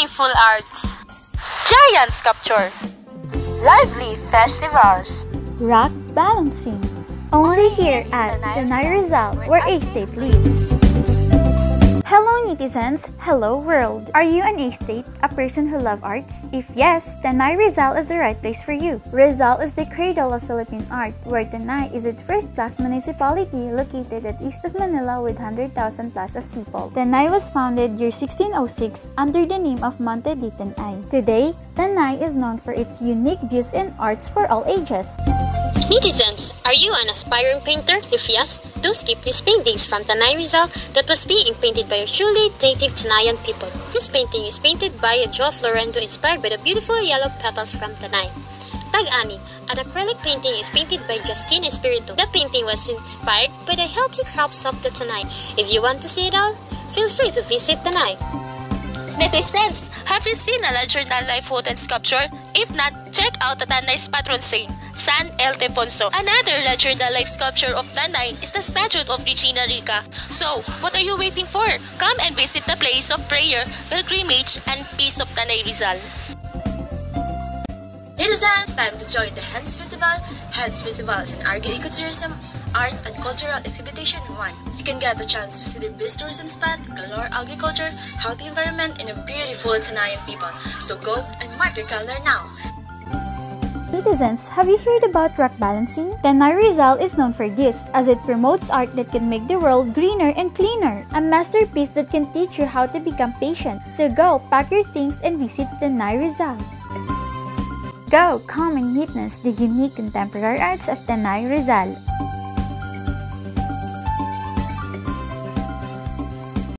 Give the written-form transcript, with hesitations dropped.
meaningful arts, giant sculpture, lively festivals, rock balancing. Only here at Tanay Rizal, where A-State lives. Hello netizens, hello world! Are you an A-State, a person who loves arts? If yes, Tanay Rizal is the right place for you. Rizal is the cradle of Philippine art, where Tanay is its first-class municipality located at east of Manila with 100,000 plus of people. Tanay was founded year 1606 under the name of Monte de Tanay. Today, Tanay is known for its unique views in arts for all ages. Netizens, are you an aspiring painter? If yes, don't skip these paintings from Tanay Rizal that was being painted by a truly native Tanayan people. This painting is painted by a Joe Florendo inspired by the beautiful yellow petals from Tanay. Tag-Ani, an acrylic painting is painted by Justine Espiritu. The painting was inspired by the healthy crops of the Tanay. If you want to see it all, feel free to visit Tanay. Netizens, have you seen a larger-than-life wooden sculpture? If not, check out the Tanay's patron saint, San Ildefonso. Another larger-than-life sculpture of Tanay is the statue of Regina Rica. So, what are you waiting for? Come and visit the place of prayer, pilgrimage, and peace of Tanay Rizal. Netizens, time to join the Hands Festival. Hands Festival is an agri-ecotourism, arts, and cultural exhibition in one. You can get the chance to see the best tourism spot, galore agriculture, healthy environment, and a beautiful Tanayan people. So go and mark your calendar now. Netizens, have you heard about rock balancing? Tanay Rizal is known for this, as it promotes art that can make the world greener and cleaner. A masterpiece that can teach you how to become patient. So go, pack your things and visit Tanay Rizal. Go, come and witness the unique contemporary arts of Tanay Rizal.